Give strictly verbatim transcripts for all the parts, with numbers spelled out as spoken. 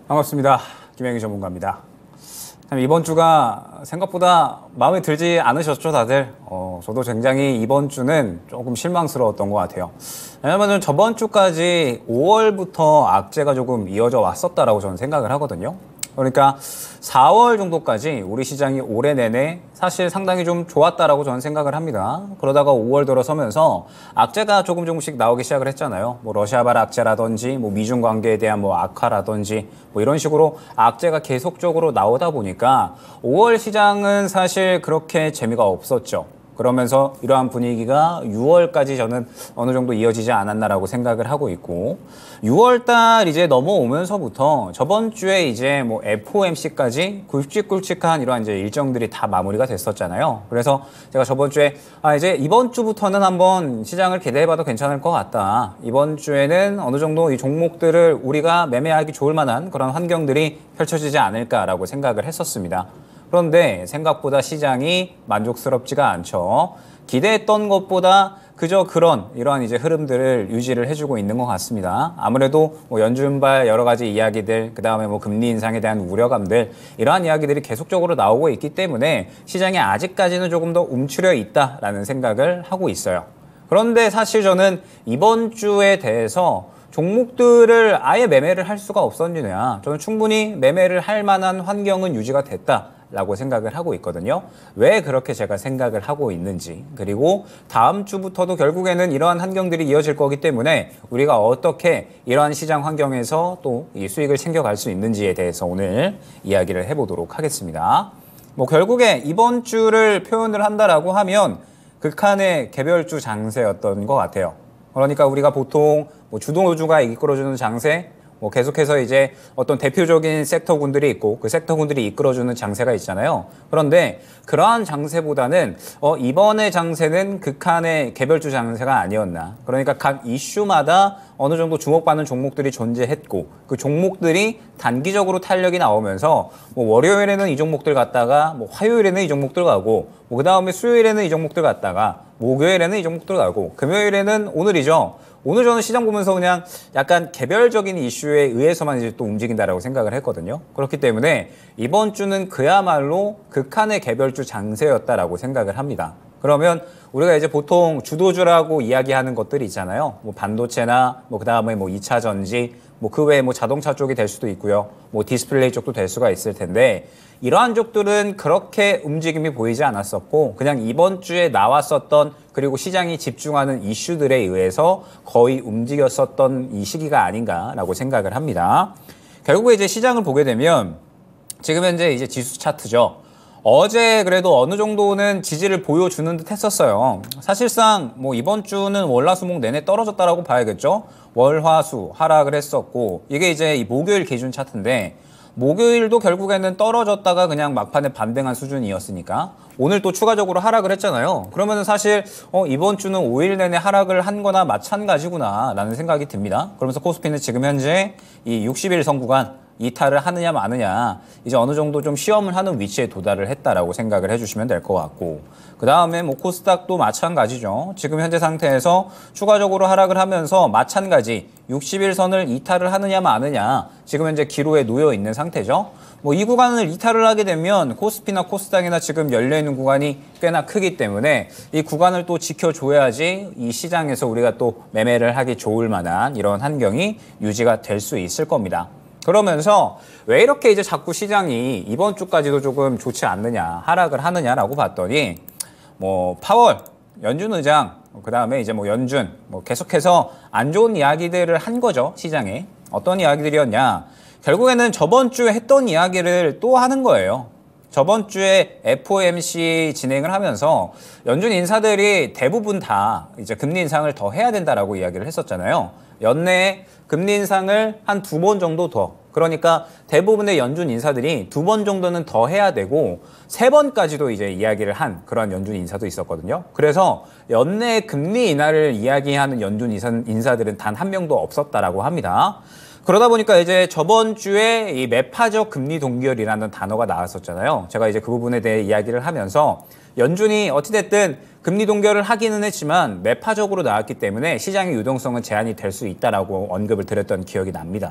반갑습니다. 김영희 전문가입니다. 참 이번 주가 생각보다 마음에 들지 않으셨죠, 다들? 어, 저도 굉장히 이번 주는 조금 실망스러웠던 것 같아요. 왜냐면 저번 주까지 오월부터 악재가 조금 이어져 왔었다라고 저는 생각을 하거든요. 그러니까 사월 정도까지 우리 시장이 올해 내내 사실 상당히 좀 좋았다라고 저는 생각을 합니다. 그러다가 오월 들어서면서 악재가 조금 조금씩 나오기 시작을 했잖아요. 뭐 러시아발 악재라든지 뭐 미중 관계에 대한 뭐 악화라든지 뭐 이런 식으로 악재가 계속적으로 나오다 보니까 오월 시장은 사실 그렇게 재미가 없었죠. 그러면서 이러한 분위기가 유월까지 저는 어느 정도 이어지지 않았나라고 생각을 하고 있고, 유월 달 이제 넘어오면서부터 저번 주에 이제 뭐 에프오엠씨까지 굵직굵직한 이러한 이제 일정들이 다 마무리가 됐었잖아요. 그래서 제가 저번 주에 아 이제 이번 주부터는 한번 시장을 기대해봐도 괜찮을 것 같다. 이번 주에는 어느 정도 이 종목들을 우리가 매매하기 좋을 만한 그런 환경들이 펼쳐지지 않을까라고 생각을 했었습니다. 그런데 생각보다 시장이 만족스럽지가 않죠. 기대했던 것보다 그저 그런 이러한 이제 흐름들을 유지를 해주고 있는 것 같습니다. 아무래도 뭐 연준발 여러 가지 이야기들, 그 다음에 뭐 금리 인상에 대한 우려감들, 이러한 이야기들이 계속적으로 나오고 있기 때문에 시장이 아직까지는 조금 더 움츠려 있다라는 생각을 하고 있어요. 그런데 사실 저는 이번 주에 대해서 종목들을 아예 매매를 할 수가 없었느냐, 저는 충분히 매매를 할 만한 환경은 유지가 됐다 라고 생각을 하고 있거든요. 왜 그렇게 제가 생각을 하고 있는지, 그리고 다음 주부터도 결국에는 이러한 환경들이 이어질 거기 때문에 우리가 어떻게 이러한 시장 환경에서 또 이 수익을 챙겨갈 수 있는지에 대해서 오늘 이야기를 해보도록 하겠습니다. 뭐 결국에 이번 주를 표현을 한다라고 하면 극한의 개별주 장세였던 것 같아요. 그러니까 우리가 보통 뭐 주도주가 이끌어주는 장세, 뭐 계속해서 이제 어떤 대표적인 섹터군들이 있고 그 섹터군들이 이끌어주는 장세가 있잖아요. 그런데 그러한 장세보다는 어 이번의 장세는 극한의 개별주 장세가 아니었나. 그러니까 각 이슈마다 어느 정도 주목받는 종목들이 존재했고 그 종목들이 단기적으로 탄력이 나오면서 뭐 월요일에는 이 종목들 갔다가 뭐 화요일에는 이 종목들 가고 뭐 그다음에 수요일에는 이 종목들 갔다가 목요일에는 이 종목들 가고 금요일에는 오늘이죠. 오늘 저는 시장 보면서 그냥 약간 개별적인 이슈에 의해서만 이제 또 움직인다라고 생각을 했거든요. 그렇기 때문에 이번 주는 그야말로 극한의 개별주 장세였다라고 생각을 합니다. 그러면 우리가 이제 보통 주도주라고 이야기하는 것들이 있잖아요. 뭐 반도체나 뭐 그다음에 뭐 이 차 전지, 뭐 그 외에 뭐 자동차 쪽이 될 수도 있고요. 뭐 디스플레이 쪽도 될 수가 있을 텐데 이러한 쪽들은 그렇게 움직임이 보이지 않았었고 그냥 이번 주에 나왔었던 그리고 시장이 집중하는 이슈들에 의해서 거의 움직였었던 이 시기가 아닌가라고 생각을 합니다. 결국에 이제 시장을 보게 되면 지금 현재 이제 지수 차트죠. 어제 그래도 어느 정도는 지지를 보여주는 듯 했었어요. 사실상 뭐 이번 주는 월화수목 내내 떨어졌다라고 봐야겠죠. 월화수 하락을 했었고 이게 이제 이 목요일 기준 차트인데 목요일도 결국에는 떨어졌다가 그냥 막판에 반등한 수준이었으니까 오늘 또 추가적으로 하락을 했잖아요. 그러면은 사실 어, 이번 주는 오 일 내내 하락을 한 거나 마찬가지구나 라는 생각이 듭니다. 그러면서 코스피는 지금 현재 이 육십 일 선 구간 이탈을 하느냐 마느냐 이제 어느 정도 좀 시험을 하는 위치에 도달을 했다라고 생각을 해주시면 될 것 같고 그 다음에 뭐 코스닥도 마찬가지죠. 지금 현재 상태에서 추가적으로 하락을 하면서 마찬가지 육십 일 선을 이탈을 하느냐 마느냐 지금 현재 기로에 놓여 있는 상태죠. 뭐 이 구간을 이탈을 하게 되면 코스피나 코스닥이나 지금 열려있는 구간이 꽤나 크기 때문에 이 구간을 또 지켜줘야지 이 시장에서 우리가 또 매매를 하기 좋을 만한 이런 환경이 유지가 될 수 있을 겁니다. 그러면서 왜 이렇게 이제 자꾸 시장이 이번 주까지도 조금 좋지 않느냐, 하락을 하느냐라고 봤더니 뭐 파월, 연준 의장, 그 다음에 이제 뭐 연준, 뭐 계속해서 안 좋은 이야기들을 한 거죠, 시장에. 어떤 이야기들이었냐. 결국에는 저번 주에 했던 이야기를 또 하는 거예요. 저번 주에 에프오엠씨 진행을 하면서 연준 인사들이 대부분 다 이제 금리 인상을 더 해야 된다라고 이야기를 했었잖아요. 연내에 금리 인상을 한 두 번 정도 더, 그러니까 대부분의 연준 인사들이 두 번 정도는 더 해야 되고 세 번까지도 이제 이야기를 한 그런 연준 인사도 있었거든요. 그래서 연내 금리 인하를 이야기하는 연준 인사들은 단 한 명도 없었다라고 합니다. 그러다 보니까 이제 저번 주에 이 매파적 금리 동결이라는 단어가 나왔었잖아요. 제가 이제 그 부분에 대해 이야기를 하면서 연준이 어찌됐든 금리 동결을 하기는 했지만 매파적으로 나왔기 때문에 시장의 유동성은 제한이 될 수 있다라고 언급을 드렸던 기억이 납니다.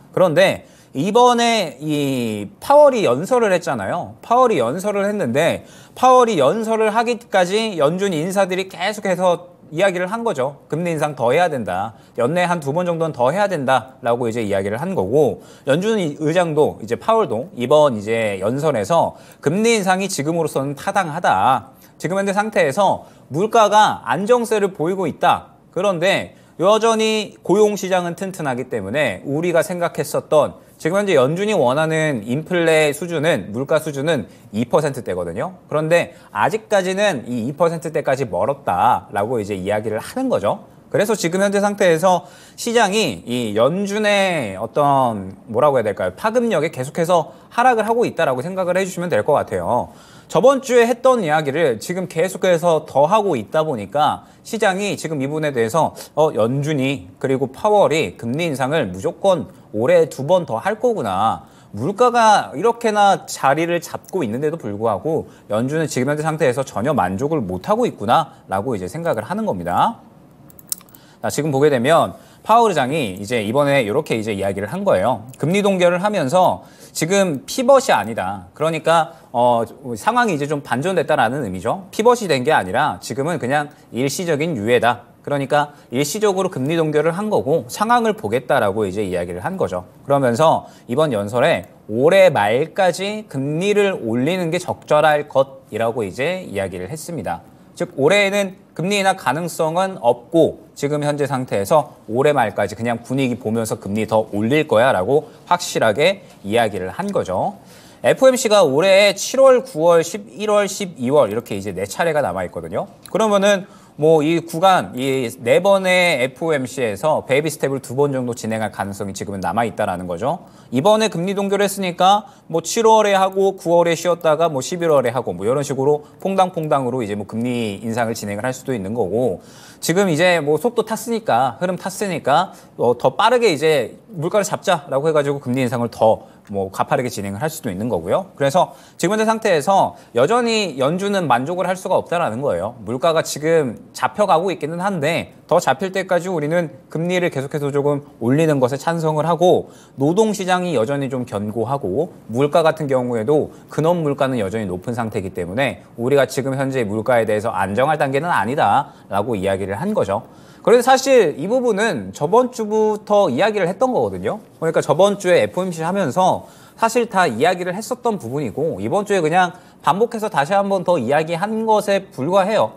그런데 이번에 이 파월이 연설을 했잖아요. 파월이 연설을 했는데 파월이 연설을 하기까지 연준 인사들이 계속해서 이야기를 한 거죠. 금리 인상 더 해야 된다. 연내에 한 두 번 정도는 더 해야 된다라고 이제 이야기를 한 거고, 연준 의장도 이제 파월도 이번 이제 연설에서 금리 인상이 지금으로서는 타당하다. 지금 현재 상태에서 물가가 안정세를 보이고 있다. 그런데 여전히 고용 시장은 튼튼하기 때문에 우리가 생각했었던 지금 현재 연준이 원하는 인플레 수준은, 물가 수준은 이 퍼센트대거든요. 그런데 아직까지는 이 이 퍼센트대까지 멀었다라고 이제 이야기를 하는 거죠. 그래서 지금 현재 상태에서 시장이 이 연준의 어떤 뭐라고 해야 될까요? 파급력에 계속해서 하락을 하고 있다라고 생각을 해주시면 될 것 같아요. 저번 주에 했던 이야기를 지금 계속해서 더 하고 있다 보니까 시장이 지금 이 부분에 대해서 어, 연준이 그리고 파월이 금리 인상을 무조건 올해 두 번 더 할 거구나. 물가가 이렇게나 자리를 잡고 있는데도 불구하고 연준은 지금 현재 상태에서 전혀 만족을 못하고 있구나라고 이제 생각을 하는 겁니다. 자, 지금 보게 되면 파월 의장이 이제 이번에 이렇게 이제 이야기를 한 거예요. 금리 동결을 하면서 지금 피벗이 아니다. 그러니까 어, 상황이 이제 좀 반전됐다라는 의미죠. 피벗이 된 게 아니라 지금은 그냥 일시적인 유예다. 그러니까 일시적으로 금리 동결을 한 거고 상황을 보겠다라고 이제 이야기를 한 거죠. 그러면서 이번 연설에 올해 말까지 금리를 올리는 게 적절할 것이라고 이제 이야기를 했습니다. 즉 올해에는 금리 인하 가능성은 없고 지금 현재 상태에서 올해 말까지 그냥 분위기 보면서 금리 더 올릴 거야 라고 확실하게 이야기를 한 거죠. 에프오엠씨가 올해 칠월, 구월, 십일월, 십이월 이렇게 이제 네 차례가 남아있거든요. 그러면은 뭐 이 구간, 이 네 번의 에프오엠씨에서 베이비 스텝을 두 번 정도 진행할 가능성이 지금은 남아있다라는 거죠. 이번에 금리 동결을 했으니까 뭐 칠월에 하고 구월에 쉬었다가 뭐 십일월에 하고 뭐 이런 식으로 퐁당퐁당으로 이제 뭐 금리 인상을 진행을 할 수도 있는 거고, 지금 이제 뭐 속도 탔으니까, 흐름 탔으니까 어 더 빠르게 이제 물가를 잡자라고 해가지고 금리 인상을 더 뭐 가파르게 진행을 할 수도 있는 거고요. 그래서 지금 현재 상태에서 여전히 연준은 만족을 할 수가 없다라는 거예요. 물가가 지금 잡혀가고 있기는 한데 더 잡힐 때까지 우리는 금리를 계속해서 조금 올리는 것에 찬성을 하고, 노동시장이 여전히 좀 견고하고 물가 같은 경우에도 근원 물가는 여전히 높은 상태이기 때문에 우리가 지금 현재 물가에 대해서 안정할 단계는 아니다라고 이야기를 한 거죠. 그래서 사실 이 부분은 저번 주부터 이야기를 했던 거거든요. 그러니까 저번 주에 에프오엠씨 하면서 사실 다 이야기를 했었던 부분이고 이번 주에 그냥 반복해서 다시 한번 더 이야기한 것에 불과해요.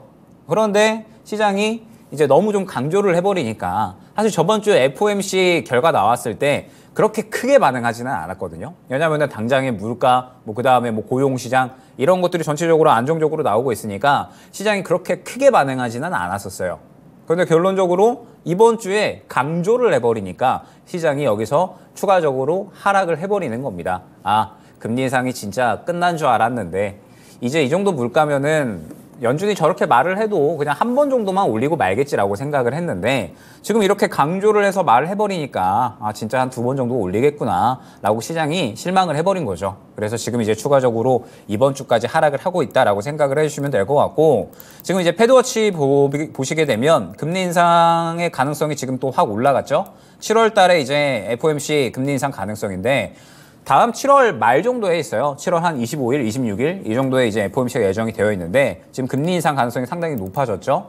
그런데 시장이 이제 너무 좀 강조를 해버리니까 사실 저번 주에 에프오엠씨 결과 나왔을 때 그렇게 크게 반응하지는 않았거든요. 왜냐하면 당장의 물가, 뭐 그 다음에 뭐 고용시장 이런 것들이 전체적으로 안정적으로 나오고 있으니까 시장이 그렇게 크게 반응하지는 않았었어요. 그런데 결론적으로 이번 주에 강조를 해버리니까 시장이 여기서 추가적으로 하락을 해버리는 겁니다. 아, 금리 인상이 진짜 끝난 줄 알았는데 이제 이 정도 물가면은 연준이 저렇게 말을 해도 그냥 한 번 정도만 올리고 말겠지라고 생각을 했는데 지금 이렇게 강조를 해서 말을 해버리니까 아 진짜 한 두 번 정도 올리겠구나 라고 시장이 실망을 해버린 거죠. 그래서 지금 이제 추가적으로 이번 주까지 하락을 하고 있다라고 생각을 해주시면 될 것 같고, 지금 이제 패드워치 보, 보시게 되면 금리 인상의 가능성이 지금 또 확 올라갔죠. 칠월 달에 이제 에프오엠씨 금리 인상 가능성인데 다음 칠월 말 정도에 있어요. 칠월 한 이십오 일, 이십육 일 이 정도에 이제 에프오엠씨가 예정이 되어 있는데 지금 금리 인상 가능성이 상당히 높아졌죠.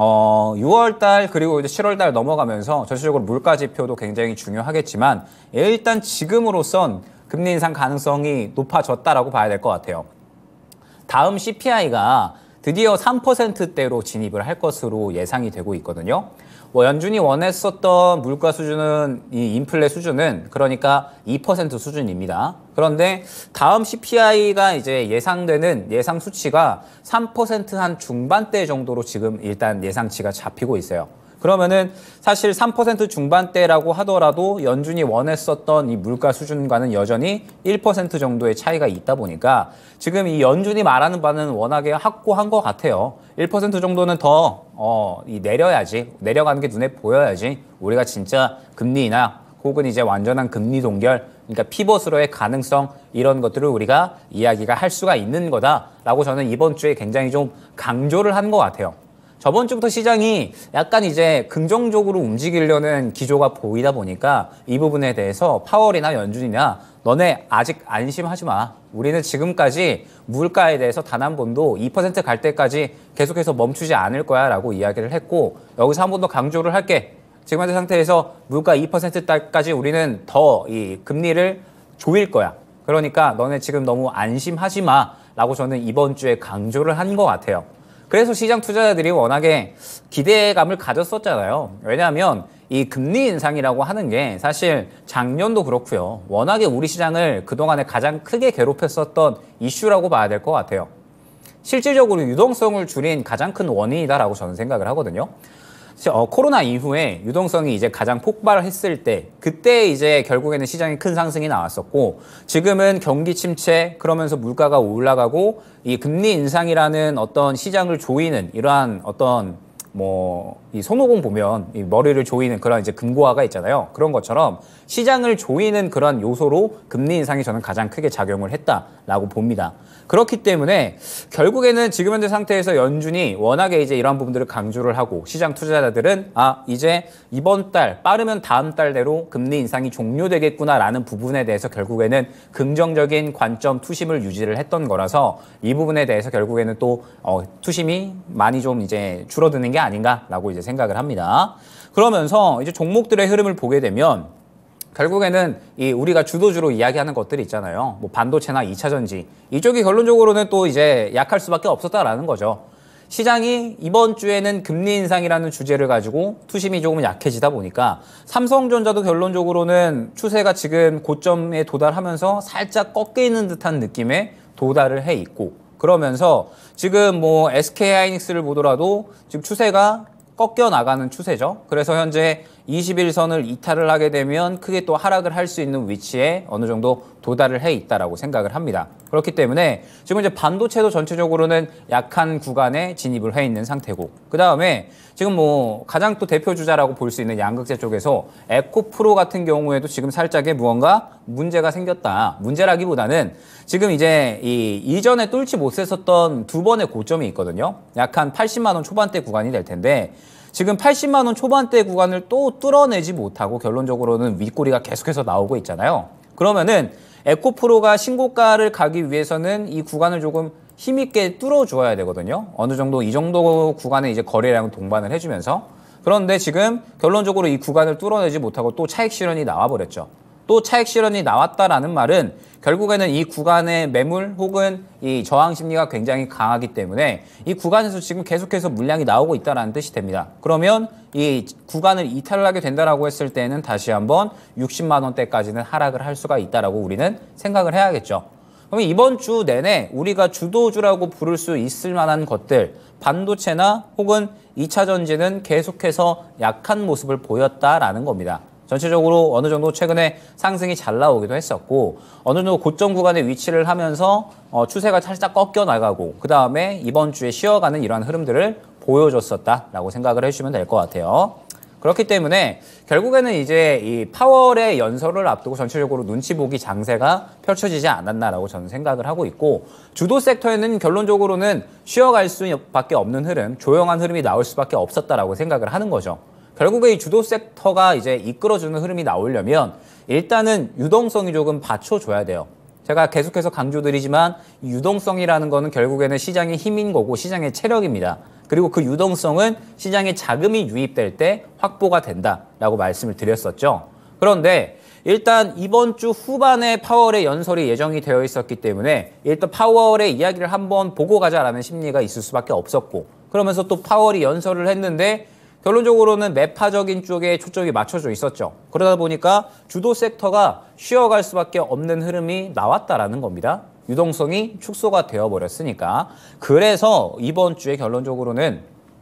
어, 유월 달 그리고 이제 칠월 달 넘어가면서 전체적으로 물가 지표도 굉장히 중요하겠지만 일단 지금으로선 금리 인상 가능성이 높아졌다라고 봐야 될 것 같아요. 다음 씨피아이가 드디어 삼 퍼센트대로 진입을 할 것으로 예상이 되고 있거든요. 뭐 연준이 원했었던 물가 수준은, 이 인플레 수준은 그러니까 이 퍼센트 수준입니다. 그런데 다음 씨피아이가 이제 예상되는 예상 수치가 삼 퍼센트 한 중반대 정도로 지금 일단 예상치가 잡히고 있어요. 그러면은 사실 삼 퍼센트 중반대라고 하더라도 연준이 원했었던 이 물가 수준과는 여전히 일 퍼센트 정도의 차이가 있다 보니까 지금 이 연준이 말하는 바는 워낙에 확고한 것 같아요. 일 퍼센트 정도는 더 어, 이 내려야지, 내려가는 게 눈에 보여야지 우리가 진짜 금리 인하 혹은 이제 완전한 금리 동결, 그러니까 피벗으로의 가능성 이런 것들을 우리가 이야기가 할 수가 있는 거다라고 저는 이번 주에 굉장히 좀 강조를 한 것 같아요. 저번 주부터 시장이 약간 이제 긍정적으로 움직이려는 기조가 보이다 보니까 이 부분에 대해서 파월이나 연준이나 너네 아직 안심하지 마. 우리는 지금까지 물가에 대해서 단 한 번도 이 퍼센트 갈 때까지 계속해서 멈추지 않을 거야 라고 이야기를 했고, 여기서 한 번 더 강조를 할게. 지금 현재 상태에서 물가 이 퍼센트까지 우리는 더 이 금리를 조일 거야. 그러니까 너네 지금 너무 안심하지 마 라고 저는 이번 주에 강조를 한 것 같아요. 그래서 시장 투자자들이 워낙에 기대감을 가졌었잖아요. 왜냐하면 이 금리 인상이라고 하는 게 사실 작년도 그렇고요. 워낙에 우리 시장을 그동안에 가장 크게 괴롭혔었던 이슈라고 봐야 될 것 같아요. 실질적으로 유동성을 줄인 가장 큰 원인이다라고 저는 생각을 하거든요. 어, 코로나 이후에 유동성이 이제 가장 폭발했을 때, 그때 이제 결국에는 시장에 큰 상승이 나왔었고, 지금은 경기 침체, 그러면서 물가가 올라가고 이 금리 인상이라는 어떤 시장을 조이는 이러한 어떤 뭐 이 손오공 보면 이 머리를 조이는 그런 이제 금고화가 있잖아요. 그런 것처럼 시장을 조이는 그런 요소로 금리 인상이 저는 가장 크게 작용을 했다라고 봅니다. 그렇기 때문에 결국에는 지금 현재 상태에서 연준이 워낙에 이제 이러한 부분들을 강조를 하고, 시장 투자자들은 아 이제 이번 달 빠르면 다음 달 내로 금리 인상이 종료되겠구나라는 부분에 대해서 결국에는 긍정적인 관점 투심을 유지를 했던 거라서 이 부분에 대해서 결국에는 또 어, 투심이 많이 좀 이제 줄어드는 게 아닌가라고 이제 생각을 합니다. 그러면서 이제 종목들의 흐름을 보게 되면 결국에는 이 우리가 주도주로 이야기하는 것들이 있잖아요. 뭐 반도체나 이 차 전지, 이쪽이 결론적으로는 또 이제 약할 수밖에 없었다라는 거죠. 시장이 이번 주에는 금리 인상이라는 주제를 가지고 투심이 조금 약해지다 보니까 삼성전자도 결론적으로는 추세가 지금 고점에 도달하면서 살짝 꺾여 있는 듯한 느낌에 도달을 해 있고, 그러면서 지금 뭐 에스케이하이닉스를 보더라도 지금 추세가 꺾여 나가는 추세죠. 그래서 현재 이십 일선을 이탈을 하게 되면 크게 또 하락을 할 수 있는 위치에 어느 정도 도달을 해 있다라고 생각을 합니다. 그렇기 때문에 지금 이제 반도체도 전체적으로는 약한 구간에 진입을 해 있는 상태고, 그 다음에 지금 뭐 가장 또 대표 주자라고 볼 수 있는 양극재 쪽에서 에코프로 같은 경우에도 지금 살짝의 무언가 문제가 생겼다. 문제라기보다는 지금 이제 이 이전에 뚫지 못했었던 두 번의 고점이 있거든요. 약 한 팔십만 원 초반대 구간이 될 텐데, 지금 팔십만 원 초반대 구간을 또 뚫어내지 못하고 결론적으로는 윗꼬리가 계속해서 나오고 있잖아요. 그러면은 에코프로가 신고가를 가기 위해서는 이 구간을 조금 힘있게 뚫어줘야 되거든요. 어느 정도 이 정도 구간에 이제 거래량을 동반을 해주면서. 그런데 지금 결론적으로 이 구간을 뚫어내지 못하고 또 차익 실현이 나와버렸죠. 또 차익 실현이 나왔다라는 말은 결국에는 이 구간의 매물 혹은 이 저항 심리가 굉장히 강하기 때문에 이 구간에서 지금 계속해서 물량이 나오고 있다는 뜻이 됩니다. 그러면 이 구간을 이탈을 하게 된다라고 했을 때는 다시 한번 육십만 원대까지는 하락을 할 수가 있다라고 우리는 생각을 해야겠죠. 그럼 이번 주 내내 우리가 주도주라고 부를 수 있을 만한 것들, 반도체나 혹은 이 차 전지는 계속해서 약한 모습을 보였다라는 겁니다. 전체적으로 어느 정도 최근에 상승이 잘 나오기도 했었고, 어느 정도 고점 구간에 위치를 하면서 어, 추세가 살짝 꺾여 나가고, 그 다음에 이번 주에 쉬어가는 이러한 흐름들을 보여줬었다라고 생각을 해주시면 될 것 같아요. 그렇기 때문에 결국에는 이제 이 파월의 연설을 앞두고 전체적으로 눈치 보기 장세가 펼쳐지지 않았나라고 저는 생각을 하고 있고, 주도 섹터에는 결론적으로는 쉬어갈 수밖에 없는 흐름, 조용한 흐름이 나올 수밖에 없었다라고 생각을 하는 거죠. 결국에 이 주도 섹터가 이제 이끌어주는 흐름이 나오려면 일단은 유동성이 조금 받쳐줘야 돼요. 제가 계속해서 강조드리지만 유동성이라는 거는 결국에는 시장의 힘인 거고 시장의 체력입니다. 그리고 그 유동성은 시장에 자금이 유입될 때 확보가 된다라고 말씀을 드렸었죠. 그런데 일단 이번 주 후반에 파월의 연설이 예정이 되어 있었기 때문에 일단 파월의 이야기를 한번 보고 가자라는 심리가 있을 수밖에 없었고, 그러면서 또 파월이 연설을 했는데 결론적으로는 매파적인 쪽에 초점이 맞춰져 있었죠. 그러다 보니까 주도 섹터가 쉬어갈 수밖에 없는 흐름이 나왔다라는 겁니다. 유동성이 축소가 되어버렸으니까. 그래서 이번 주에 결론적으로는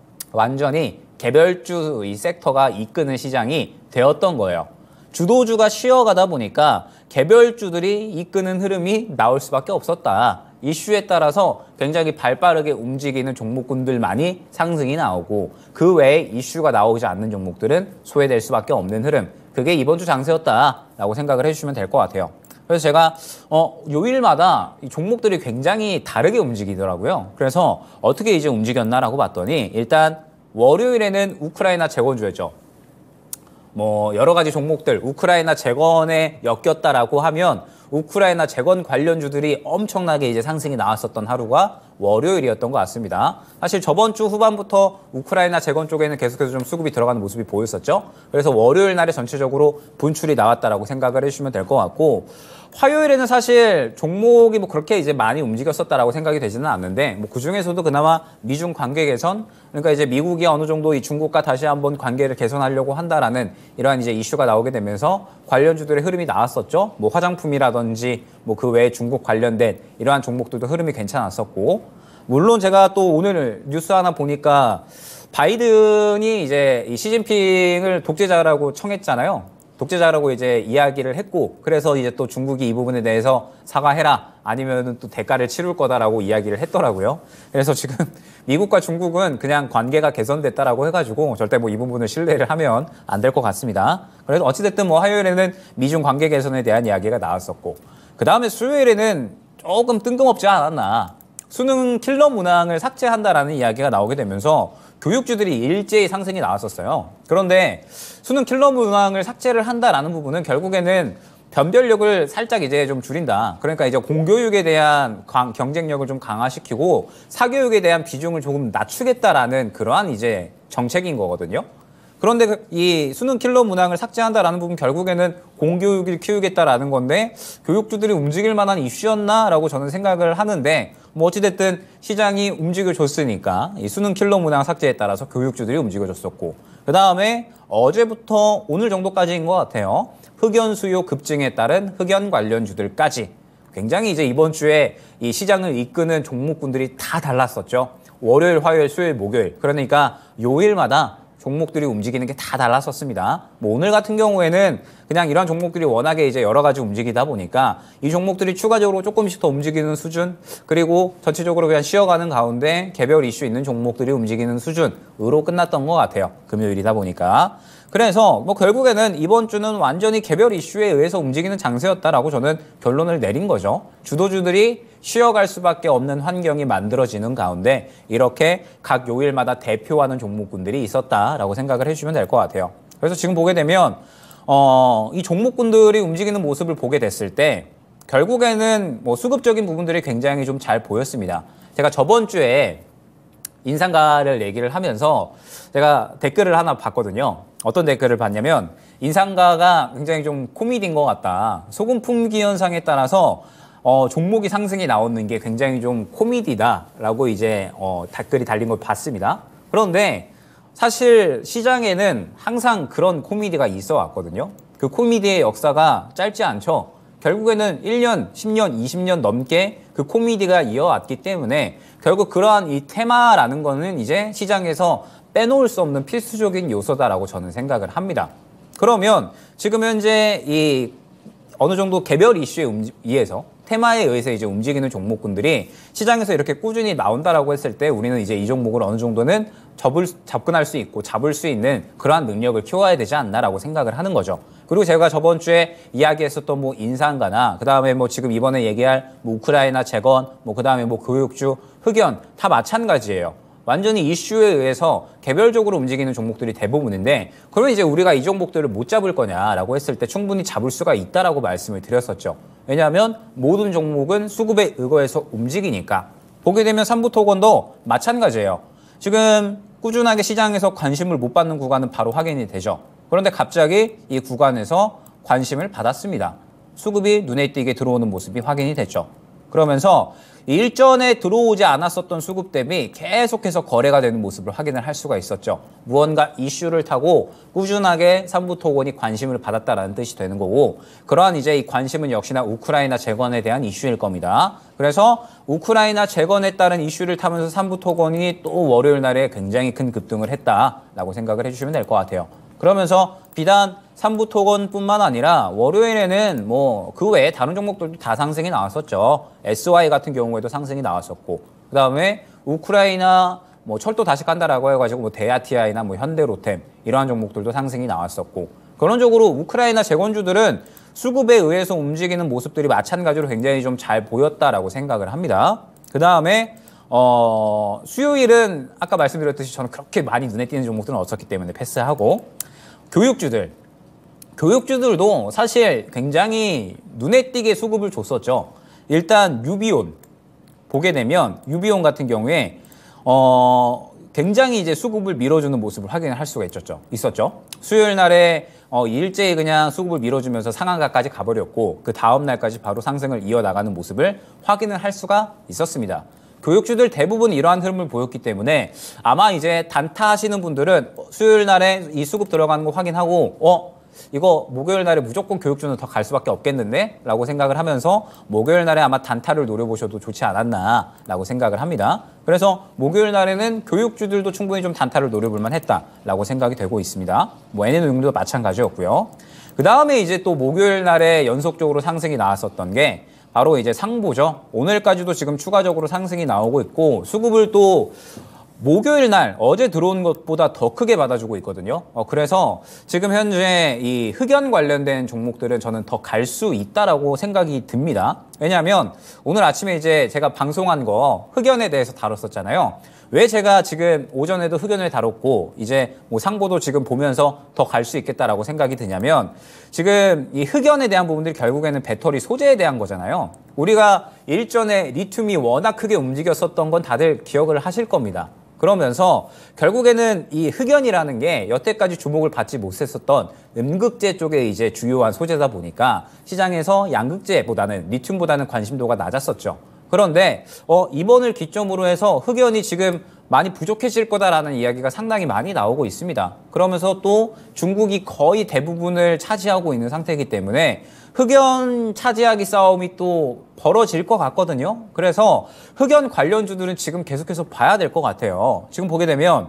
완전히 개별주 이 섹터가 이끄는 시장이 되었던 거예요. 주도주가 쉬어가다 보니까 개별주들이 이끄는 흐름이 나올 수밖에 없었다. 이슈에 따라서 굉장히 발빠르게 움직이는 종목군들만이 상승이 나오고, 그 외에 이슈가 나오지 않는 종목들은 소외될 수밖에 없는 흐름, 그게 이번 주 장세였다라고 생각을 해주시면 될 것 같아요. 그래서 제가 어, 요일마다 이 종목들이 굉장히 다르게 움직이더라고요. 그래서 어떻게 이제 움직였나라고 봤더니 일단 월요일에는 우크라이나 재건주였죠. 뭐 여러 가지 종목들 우크라이나 재건에 엮였다라고 하면 우크라이나 재건 관련주들이 엄청나게 이제 상승이 나왔었던 하루가 월요일이었던 것 같습니다. 사실 저번 주 후반부터 우크라이나 재건 쪽에는 계속해서 좀 수급이 들어가는 모습이 보였었죠. 그래서 월요일 날에 전체적으로 분출이 나왔다라고 생각을 해주시면 될 것 같고, 화요일에는 사실 종목이 뭐 그렇게 이제 많이 움직였었다라고 생각이 되지는 않는데, 뭐 그 중에서도 그나마 미중 관계 개선, 그러니까 이제 미국이 어느 정도 이 중국과 다시 한번 관계를 개선하려고 한다라는 이러한 이제 이슈가 나오게 되면서 관련주들의 흐름이 나왔었죠. 뭐 화장품이라든지 뭐 그 외에 중국 관련된 이러한 종목들도 흐름이 괜찮았었고, 물론 제가 또 오늘 뉴스 하나 보니까 바이든이 이제 이 시진핑을 독재자라고 청했잖아요. 독재자라고 이제 이야기를 했고, 그래서 이제 또 중국이 이 부분에 대해서 사과해라, 아니면 또 대가를 치를 거다라고 이야기를 했더라고요. 그래서 지금 미국과 중국은 그냥 관계가 개선됐다라고 해가지고 절대 뭐 이 부분을 신뢰를 하면 안 될 것 같습니다. 그래서 어찌됐든 뭐 화요일에는 미중 관계 개선에 대한 이야기가 나왔었고, 그 다음에 수요일에는 조금 뜬금없지 않았나. 수능 킬러 문항을 삭제한다라는 이야기가 나오게 되면서 교육주들이 일제히 상승이 나왔었어요. 그런데 수능 킬러 문항을 삭제를 한다라는 부분은 결국에는 변별력을 살짝 이제 좀 줄인다. 그러니까 이제 공교육에 대한 강, 경쟁력을 좀 강화시키고 사교육에 대한 비중을 조금 낮추겠다라는 그러한 이제 정책인 거거든요. 그런데 이 수능 킬러 문항을 삭제한다라는 부분 결국에는 공교육을 키우겠다라는 건데 교육주들이 움직일 만한 이슈였나라고 저는 생각을 하는데, 뭐 어찌됐든 시장이 움직여줬으니까 이 수능 킬러 문항 삭제에 따라서 교육주들이 움직여줬었고, 그 다음에 어제부터 오늘 정도까지인 것 같아요. 흑연 수요 급증에 따른 흑연 관련주들까지 굉장히 이제 이번 주에 이 시장을 이끄는 종목군들이 다 달랐었죠. 월요일, 화요일, 수요일, 목요일. 그러니까 요일마다 종목들이 움직이는 게 다 달랐었습니다. 뭐 오늘 같은 경우에는 그냥 이런 종목들이 워낙에 이제 여러 가지 움직이다 보니까 이 종목들이 추가적으로 조금씩 더 움직이는 수준, 그리고 전체적으로 그냥 쉬어가는 가운데 개별 이슈 있는 종목들이 움직이는 수준으로 끝났던 것 같아요. 금요일이다 보니까. 그래서 뭐 결국에는 이번 주는 완전히 개별 이슈에 의해서 움직이는 장세였다라고 저는 결론을 내린 거죠. 주도주들이 쉬어갈 수밖에 없는 환경이 만들어지는 가운데 이렇게 각 요일마다 대표하는 종목군들이 있었다라고 생각을 해주시면 될 것 같아요. 그래서 지금 보게 되면 어, 이 종목군들이 움직이는 모습을 보게 됐을 때 결국에는 뭐 수급적인 부분들이 굉장히 좀 잘 보였습니다. 제가 저번 주에 인상가를 얘기를 하면서 제가 댓글을 하나 봤거든요. 어떤 댓글을 봤냐면 인상가가 굉장히 좀 코미디인 것 같다. 소금 품귀 현상에 따라서 어, 종목이 상승이 나오는 게 굉장히 좀 코미디다라고 이제 어, 댓글이 달린 걸 봤습니다. 그런데 사실 시장에는 항상 그런 코미디가 있어 왔거든요. 그 코미디의 역사가 짧지 않죠. 결국에는 일 년, 십 년, 이십 년 넘게 그 코미디가 이어왔기 때문에 결국 그러한 이 테마라는 거는 이제 시장에서 빼놓을 수 없는 필수적인 요소다라고 저는 생각을 합니다. 그러면 지금 현재 이 어느 정도 개별 이슈에 의해서 테마에 의해서 이제 움직이는 종목군들이 시장에서 이렇게 꾸준히 나온다라고 했을 때 우리는 이제 이 종목을 어느 정도는 접을, 접근할 수 있고 잡을 수 있는 그러한 능력을 키워야 되지 않나라고 생각을 하는 거죠. 그리고 제가 저번 주에 이야기했었던 뭐 인상가나 그 다음에 뭐 지금 이번에 얘기할 뭐 우크라이나 재건, 뭐 그 다음에 뭐 교육주, 흑연 다 마찬가지예요. 완전히 이슈에 의해서 개별적으로 움직이는 종목들이 대부분인데, 그러면 이제 우리가 이 종목들을 못 잡을 거냐라고 했을 때 충분히 잡을 수가 있다라고 말씀을 드렸었죠. 왜냐하면 모든 종목은 수급에 의거해서 움직이니까. 보게 되면 삼부토건도 마찬가지예요. 지금 꾸준하게 시장에서 관심을 못 받는 구간은 바로 확인이 되죠. 그런데 갑자기 이 구간에서 관심을 받았습니다. 수급이 눈에 띄게 들어오는 모습이 확인이 됐죠. 그러면서 일전에 들어오지 않았었던 수급 대비 계속해서 거래가 되는 모습을 확인을 할 수가 있었죠. 무언가 이슈를 타고 꾸준하게 삼부토건이 관심을 받았다라는 뜻이 되는 거고, 그러한 이제 이 관심은 역시나 우크라이나 재건에 대한 이슈일 겁니다. 그래서 우크라이나 재건에 따른 이슈를 타면서 삼부토건이 또 월요일 날에 굉장히 큰 급등을 했다라고 생각을 해주시면 될 것 같아요. 그러면서 비단 삼부토건뿐만 아니라 월요일에는 뭐 그 외에 다른 종목들도 다 상승이 나왔었죠. 에스와이 같은 경우에도 상승이 나왔었고, 그 다음에 우크라이나 뭐 철도 다시 간다라고 해가지고 뭐 데아티아이나 뭐 현대로템 이러한 종목들도 상승이 나왔었고, 그런적으로 우크라이나 재건주들은 수급에 의해서 움직이는 모습들이 마찬가지로 굉장히 좀 잘 보였다라고 생각을 합니다. 그 다음에 어, 수요일은 아까 말씀드렸듯이 저는 그렇게 많이 눈에 띄는 종목들은 없었기 때문에 패스하고 교육주들, 교육주들도 사실 굉장히 눈에 띄게 수급을 줬었죠. 일단 유비온 보게 되면 유비온 같은 경우에 어, 굉장히 이제 수급을 밀어주는 모습을 확인할 수가 있었죠. 있었죠. 수요일 날에 어, 일제히 그냥 수급을 밀어주면서 상한가까지 가버렸고 그 다음 날까지 바로 상승을 이어나가는 모습을 확인을 할 수가 있었습니다. 교육주들 대부분 이러한 흐름을 보였기 때문에 아마 이제 단타 하시는 분들은 수요일 날에 이 수급 들어가는 거 확인하고 어? 이거 목요일 날에 무조건 교육주는 더 갈 수밖에 없겠는데? 라고 생각을 하면서 목요일 날에 아마 단타를 노려보셔도 좋지 않았나 라고 생각을 합니다. 그래서 목요일 날에는 교육주들도 충분히 좀 단타를 노려볼 만했다 라고 생각이 되고 있습니다. 뭐 엔엔오용도 마찬가지였고요. 그 다음에 이제 또 목요일 날에 연속적으로 상승이 나왔었던 게 바로 이제 상보죠. 오늘까지도 지금 추가적으로 상승이 나오고 있고 수급을 또 목요일 날 어제 들어온 것보다 더 크게 받아주고 있거든요. 어, 그래서 지금 현재 이 흑연 관련된 종목들은 저는 더 갈 수 있다라고 생각이 듭니다. 왜냐하면 오늘 아침에 이제 제가 방송한 거 흑연에 대해서 다뤘었잖아요. 왜 제가 지금 오전에도 흑연을 다뤘고 이제 뭐 상보도 지금 보면서 더 갈 수 있겠다라고 생각이 드냐면 지금 이 흑연에 대한 부분들이 결국에는 배터리 소재에 대한 거잖아요. 우리가 일전에 리튬이 워낙 크게 움직였었던 건 다들 기억을 하실 겁니다. 그러면서 결국에는 이 흑연이라는 게 여태까지 주목을 받지 못했었던 음극재 쪽에 이제 주요한 소재다 보니까 시장에서 양극재보다는 리튬보다는 관심도가 낮았었죠. 그런데 어, 이번을 기점으로 해서 흑연이 지금 많이 부족해질 거다라는 이야기가 상당히 많이 나오고 있습니다. 그러면서 또 중국이 거의 대부분을 차지하고 있는 상태이기 때문에 흑연 차지하기 싸움이 또 벌어질 것 같거든요. 그래서 흑연 관련주들은 지금 계속해서 봐야 될 것 같아요. 지금 보게 되면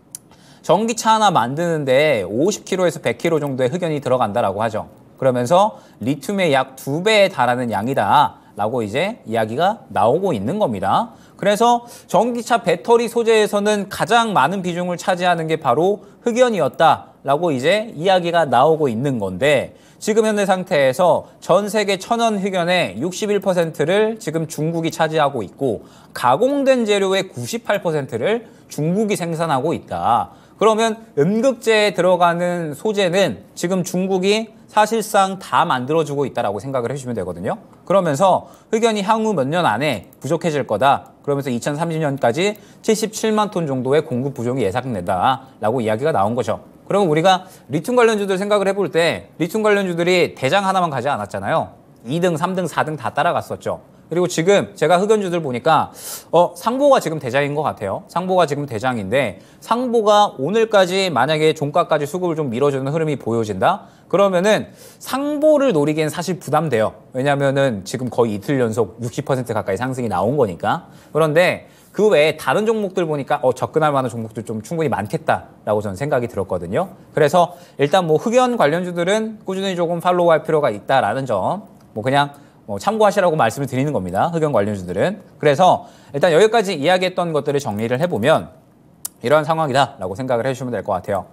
전기차 하나 만드는데 오십 킬로그램에서 백 킬로그램 정도의 흑연이 들어간다라고 하죠. 그러면서 리튬의 약 두 배에 달하는 양이다 라고 이제 이야기가 나오고 있는 겁니다. 그래서 전기차 배터리 소재에서는 가장 많은 비중을 차지하는 게 바로 흑연이었다라고 이제 이야기가 나오고 있는 건데 지금 현재 상태에서 전 세계 천연 흑연의 육십일 퍼센트를 지금 중국이 차지하고 있고 가공된 재료의 구십팔 퍼센트를 중국이 생산하고 있다. 그러면 음극재에 들어가는 소재는 지금 중국이 사실상 다 만들어주고 있다라고 생각을 해주시면 되거든요. 그러면서 흑연이 향후 몇 년 안에 부족해질 거다. 그러면서 이천삼십 년까지 칠십칠만 톤 정도의 공급 부족이 예상된다라고 이야기가 나온 거죠. 그럼 우리가 리튬 관련주들 생각을 해볼 때 리튬 관련주들이 대장 하나만 가지 않았잖아요. 이 등, 삼 등, 사 등 다 따라갔었죠. 그리고 지금 제가 흑연주들 보니까 어, 상보가 지금 대장인 것 같아요. 상보가 지금 대장인데 상보가 오늘까지 만약에 종가까지 수급을 좀 밀어주는 흐름이 보여진다? 그러면은 상보를 노리기엔 사실 부담돼요. 왜냐면은 지금 거의 이틀 연속 육십 퍼센트 가까이 상승이 나온 거니까. 그런데 그 외에 다른 종목들 보니까 어, 접근할 만한 종목들 좀 충분히 많겠다라고 저는 생각이 들었거든요. 그래서 일단 뭐 흑연 관련주들은 꾸준히 조금 팔로우할 필요가 있다라는 점, 뭐 그냥 뭐 참고하시라고 말씀을 드리는 겁니다. 흑연 관련주들은. 그래서 일단 여기까지 이야기했던 것들을 정리를 해보면 이러한 상황이다라고 생각을 해주시면 될 것 같아요.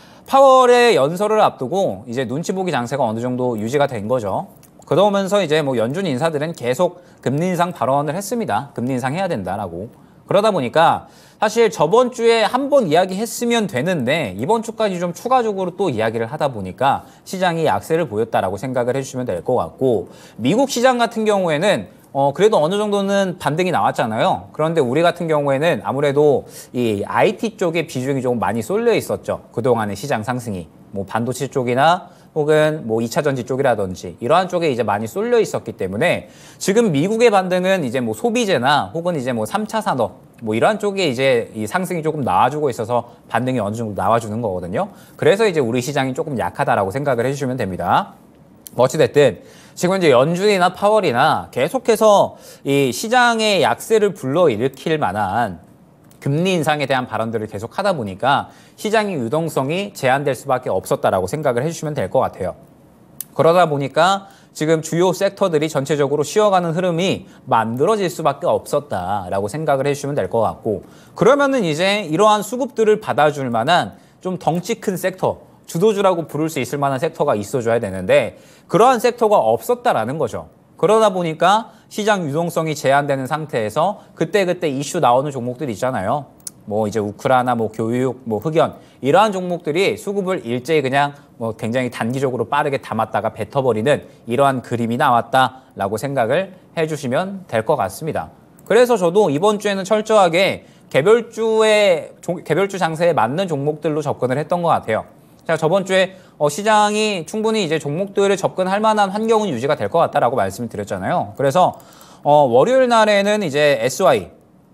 파월의 연설을 앞두고 이제 눈치 보기 장세가 어느 정도 유지가 된 거죠. 그러면서 이제 뭐 연준 인사들은 계속 금리 인상 발언을 했습니다. 금리 인상 해야 된다라고. 그러다 보니까 사실 저번 주에 한 번 이야기했으면 되는데 이번 주까지 좀 추가적으로 또 이야기를 하다 보니까 시장이 약세를 보였다라고 생각을 해주시면 될 것 같고 미국 시장 같은 경우에는 어 그래도 어느 정도는 반등이 나왔잖아요. 그런데 우리 같은 경우에는 아무래도 이 아이티 쪽에 비중이 좀 많이 쏠려 있었죠. 그동안의 시장 상승이 뭐 반도체 쪽이나 혹은 뭐 이 차 전지 쪽이라든지 이러한 쪽에 이제 많이 쏠려 있었기 때문에 지금 미국의 반등은 이제 뭐 소비재나 혹은 이제 뭐 삼 차 산업 뭐 이러한 쪽에 이제 이 상승이 조금 나와주고 있어서 반등이 어느 정도 나와주는 거거든요. 그래서 이제 우리 시장이 조금 약하다라고 생각을 해주시면 됩니다. 어찌됐든 지금 이제 연준이나 파월이나 계속해서 이 시장의 약세를 불러일으킬 만한 금리 인상에 대한 발언들을 계속 하다 보니까 시장의 유동성이 제한될 수밖에 없었다라고 생각을 해주시면 될 것 같아요. 그러다 보니까 지금 주요 섹터들이 전체적으로 쉬어가는 흐름이 만들어질 수밖에 없었다라고 생각을 해주시면 될 것 같고 그러면은 이제 이러한 수급들을 받아줄 만한 좀 덩치 큰 섹터, 주도주라고 부를 수 있을 만한 섹터가 있어줘야 되는데 그러한 섹터가 없었다라는 거죠. 그러다 보니까 시장 유동성이 제한되는 상태에서 그때그때 이슈 나오는 종목들이 있잖아요. 뭐 이제 우크라이나, 뭐 교육, 뭐 흑연 이러한 종목들이 수급을 일제히 그냥 뭐 굉장히 단기적으로 빠르게 담았다가 뱉어버리는 이러한 그림이 나왔다라고 생각을 해주시면 될 것 같습니다. 그래서 저도 이번 주에는 철저하게 개별주의 개별주 장세에 맞는 종목들로 접근을 했던 것 같아요. 제가 저번 주에 어, 시장이 충분히 이제 종목들을 접근할 만한 환경은 유지가 될 것 같다라고 말씀을 드렸잖아요. 그래서 어, 월요일 날에는 이제 에스와이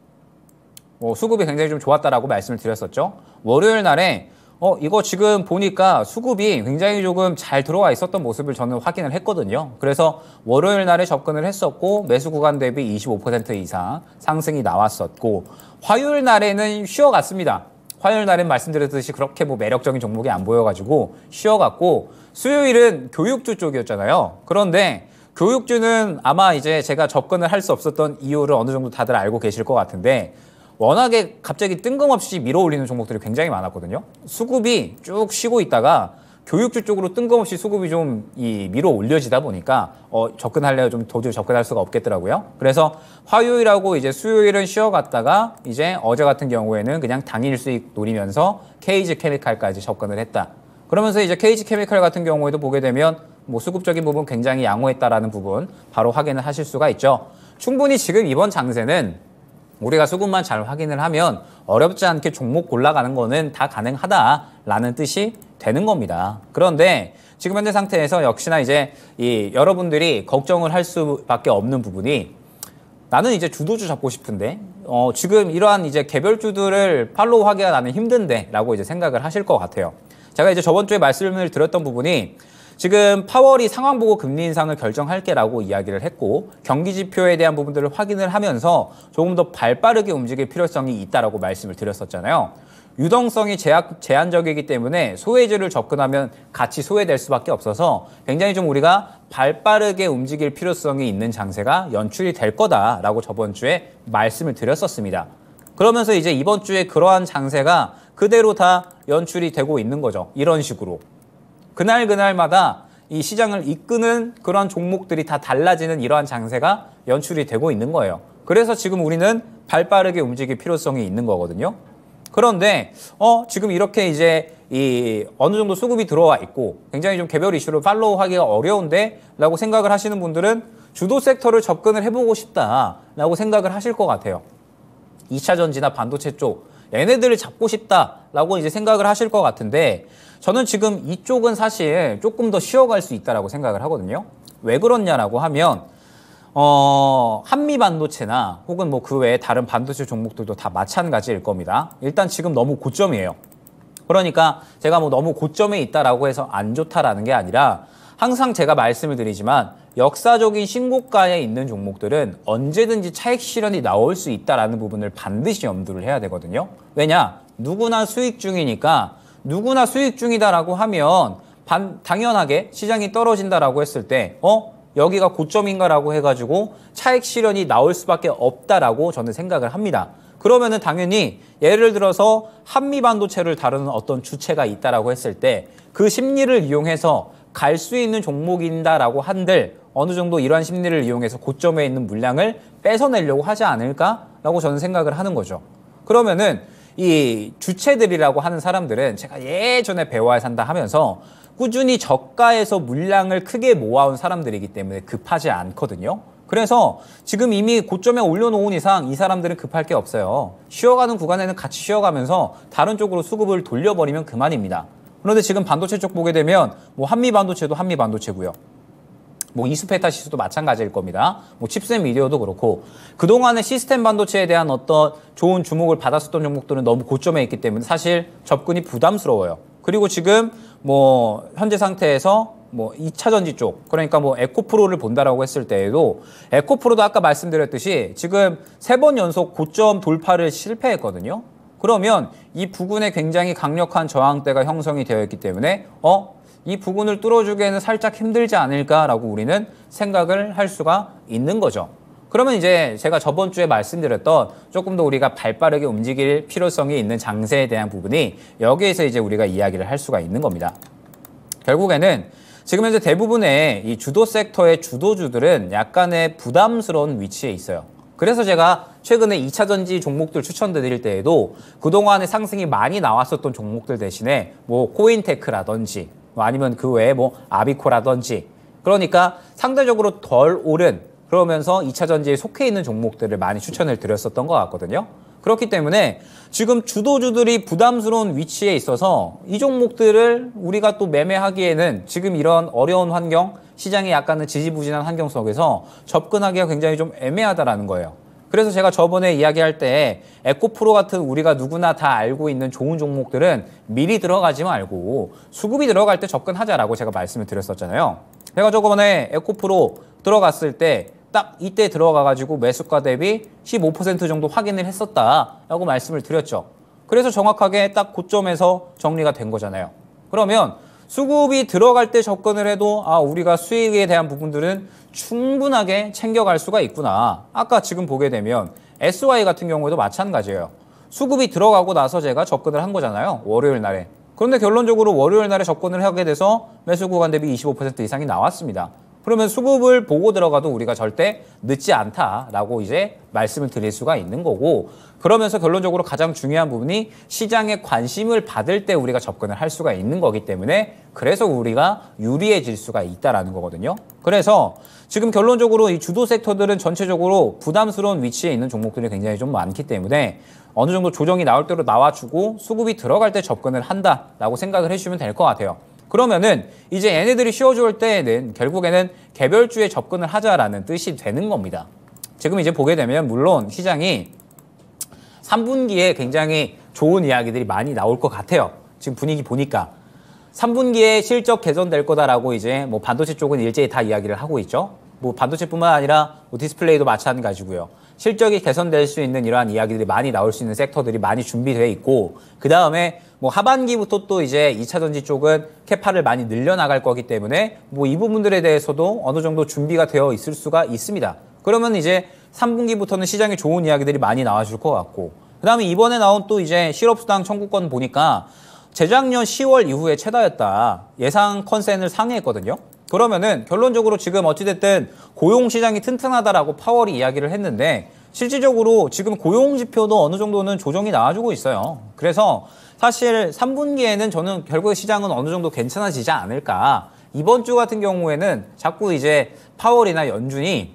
뭐 수급이 굉장히 좀 좋았다라고 말씀을 드렸었죠. 월요일 날에 어 이거 지금 보니까 수급이 굉장히 조금 잘 들어와 있었던 모습을 저는 확인을 했거든요. 그래서 월요일 날에 접근을 했었고 매수 구간 대비 이십오 퍼센트 이상 상승이 나왔었고 화요일 날에는 쉬어갔습니다. 화요일 날엔 말씀드렸듯이 그렇게 뭐 매력적인 종목이 안 보여가지고 쉬어갔고 수요일은 교육주 쪽이었잖아요. 그런데 교육주는 아마 이제 제가 접근을 할 수 없었던 이유를 어느 정도 다들 알고 계실 것 같은데 워낙에 갑자기 뜬금없이 밀어올리는 종목들이 굉장히 많았거든요. 수급이 쭉 쉬고 있다가 교육주 쪽으로 뜬금없이 수급이 좀 이 밀어 올려지다 보니까 어, 접근하려면 좀 도저히 접근할 수가 없겠더라고요. 그래서 화요일하고 이제 수요일은 쉬어갔다가 이제 어제 같은 경우에는 그냥 당일 수익 노리면서 케이지 케미칼까지 접근을 했다. 그러면서 이제 케이지 케미칼 같은 경우에도 보게 되면 뭐 수급적인 부분 굉장히 양호했다라는 부분 바로 확인을 하실 수가 있죠. 충분히 지금 이번 장세는 우리가 수급만 잘 확인을 하면 어렵지 않게 종목 골라가는 거는 다 가능하다라는 뜻이 되는 겁니다. 그런데 지금 현재 상태에서 역시나 이제 이 여러분들이 걱정을 할 수밖에 없는 부분이 나는 이제 주도주 잡고 싶은데 어 지금 이러한 이제 개별주들을 팔로우하기가 나는 힘든데 라고 이제 생각을 하실 것 같아요. 제가 이제 저번 주에 말씀을 드렸던 부분이 지금 파월이 상황 보고 금리 인상을 결정할게라고 이야기를 했고 경기 지표에 대한 부분들을 확인을 하면서 조금 더 발빠르게 움직일 필요성이 있다라고 말씀을 드렸었잖아요. 유동성이 제약, 제한적이기 때문에 소외주를 접근하면 같이 소외될 수밖에 없어서 굉장히 좀 우리가 발빠르게 움직일 필요성이 있는 장세가 연출이 될 거다라고 저번 주에 말씀을 드렸었습니다. 그러면서 이제 이번 주에 그러한 장세가 그대로 다 연출이 되고 있는 거죠. 이런 식으로. 그날 그날마다 이 시장을 이끄는 그런 종목들이 다 달라지는 이러한 장세가 연출이 되고 있는 거예요. 그래서 지금 우리는 발빠르게 움직일 필요성이 있는 거거든요. 그런데 어 지금 이렇게 이제 이 어느 정도 수급이 들어와 있고 굉장히 좀 개별 이슈를 팔로우하기가 어려운데 라고 생각을 하시는 분들은 주도 섹터를 접근을 해보고 싶다라고 생각을 하실 것 같아요. 이 차 전지나 반도체 쪽 얘네들을 잡고 싶다라고 이제 생각을 하실 것 같은데 저는 지금 이쪽은 사실 조금 더 쉬어갈 수 있다라고 생각을 하거든요. 왜 그렇냐라고 하면 어, 한미 반도체나 혹은 뭐 그 외에 다른 반도체 종목들도 다 마찬가지일 겁니다. 일단 지금 너무 고점이에요. 그러니까 제가 뭐 너무 고점에 있다라고 해서 안 좋다라는 게 아니라 항상 제가 말씀을 드리지만 역사적인 신고가에 있는 종목들은 언제든지 차익 실현이 나올 수 있다라는 부분을 반드시 염두를 해야 되거든요. 왜냐? 누구나 수익 중이니까 누구나 수익 중이다라고 하면 반, 당연하게 시장이 떨어진다라고 했을 때 어? 여기가 고점인가라고 해가지고 차익 실현이 나올 수밖에 없다라고 저는 생각을 합니다. 그러면은 당연히 예를 들어서 한미 반도체를 다루는 어떤 주체가 있다라고 했을 때 그 심리를 이용해서 갈 수 있는 종목인다라고 한들 어느 정도 이러한 심리를 이용해서 고점에 있는 물량을 뺏어내려고 하지 않을까라고 저는 생각을 하는 거죠. 그러면은 이 주체들이라고 하는 사람들은 제가 예전에 배워야 산다 하면서 꾸준히 저가에서 물량을 크게 모아온 사람들이기 때문에 급하지 않거든요. 그래서 지금 이미 고점에 올려놓은 이상 이 사람들은 급할 게 없어요. 쉬어가는 구간에는 같이 쉬어가면서 다른 쪽으로 수급을 돌려버리면 그만입니다. 그런데 지금 반도체 쪽 보게 되면 뭐 한미 반도체도 한미 반도체고요. 뭐 이스페타시스도 마찬가지일 겁니다. 뭐 칩셋 미디어도 그렇고 그동안의 시스템 반도체에 대한 어떤 좋은 주목을 받았었던 종목들은 너무 고점에 있기 때문에 사실 접근이 부담스러워요. 그리고 지금 뭐 현재 상태에서 뭐 이 차 전지 쪽 그러니까 뭐 에코프로를 본다라고 했을 때에도 에코프로도 아까 말씀드렸듯이 지금 세 번 연속 고점 돌파를 실패했거든요. 그러면 이 부근에 굉장히 강력한 저항대가 형성이 되어 있기 때문에 어? 이 부분을 뚫어주기에는 살짝 힘들지 않을까라고 우리는 생각을 할 수가 있는 거죠. 그러면 이제 제가 저번 주에 말씀드렸던 조금 더 우리가 발빠르게 움직일 필요성이 있는 장세에 대한 부분이 여기에서 이제 우리가 이야기를 할 수가 있는 겁니다. 결국에는 지금 현재 대부분의 이 주도 섹터의 주도주들은 약간의 부담스러운 위치에 있어요. 그래서 제가 최근에 이 차 전지 종목들 추천드릴 때에도 그동안에 상승이 많이 나왔었던 종목들 대신에 뭐 코인테크라든지 뭐 아니면 그 외에 뭐 아비코라든지 그러니까 상대적으로 덜 오른 그러면서 이 차 전지에 속해 있는 종목들을 많이 추천을 드렸었던 것 같거든요. 그렇기 때문에 지금 주도주들이 부담스러운 위치에 있어서 이 종목들을 우리가 또 매매하기에는 지금 이런 어려운 환경, 시장이 약간은 지지부진한 환경 속에서 접근하기가 굉장히 좀 애매하다라는 거예요. 그래서 제가 저번에 이야기할 때 에코프로 같은 우리가 누구나 다 알고 있는 좋은 종목들은 미리 들어가지 말고 수급이 들어갈 때 접근하자라고 제가 말씀을 드렸었잖아요. 제가 저번에 에코프로 들어갔을 때 딱 이때 들어가가지고 매수가 대비 십오 퍼센트 정도 확인을 했었다라고 말씀을 드렸죠. 그래서 정확하게 딱 고점에서 정리가 된 거잖아요. 그러면 수급이 들어갈 때 접근을 해도 아 우리가 수익에 대한 부분들은 충분하게 챙겨갈 수가 있구나. 아까 지금 보게 되면 에스와이 같은 경우에도 마찬가지예요. 수급이 들어가고 나서 제가 접근을 한 거잖아요. 월요일 날에. 그런데 결론적으로 월요일 날에 접근을 하게 돼서 매수 구간 대비 이십오 퍼센트 이상이 나왔습니다. 그러면 수급을 보고 들어가도 우리가 절대 늦지 않다라고 이제 말씀을 드릴 수가 있는 거고 그러면서 결론적으로 가장 중요한 부분이 시장에 관심을 받을 때 우리가 접근을 할 수가 있는 거기 때문에 그래서 우리가 유리해질 수가 있다라는 거거든요. 그래서 지금 결론적으로 이 주도 섹터들은 전체적으로 부담스러운 위치에 있는 종목들이 굉장히 좀 많기 때문에 어느 정도 조정이 나올 대로 나와주고 수급이 들어갈 때 접근을 한다라고 생각을 해주시면 될 것 같아요. 그러면은 이제 얘네들이 쉬어줄 때에는 결국에는 개별주에 접근을 하자라는 뜻이 되는 겁니다. 지금 이제 보게 되면 물론 시장이 삼 분기에 굉장히 좋은 이야기들이 많이 나올 것 같아요. 지금 분위기 보니까 삼 분기에 실적 개선될 거다라고 이제 뭐 반도체 쪽은 일제히 다 이야기를 하고 있죠. 뭐 반도체뿐만 아니라 뭐 디스플레이도 마찬가지고요. 실적이 개선될 수 있는 이러한 이야기들이 많이 나올 수 있는 섹터들이 많이 준비되어 있고 그 다음에 뭐 하반기부터 또 이제 이 차 전지 쪽은 캐파를 많이 늘려나갈 거기 때문에 뭐 이 부분들에 대해서도 어느 정도 준비가 되어 있을 수가 있습니다. 그러면 이제 삼 분기부터는 시장에 좋은 이야기들이 많이 나와줄 것 같고 그 다음에 이번에 나온 또 이제 실업수당 청구권 보니까 재작년 시월 이후에 최다였다. 예상 컨센을 상회했거든요. 그러면은 결론적으로 지금 어찌됐든 고용시장이 튼튼하다라고 파월이 이야기를 했는데 실질적으로 지금 고용지표도 어느 정도는 조정이 나와주고 있어요. 그래서 사실 삼 분기에는 저는 결국에 시장은 어느 정도 괜찮아지지 않을까. 이번 주 같은 경우에는 자꾸 이제 파월이나 연준이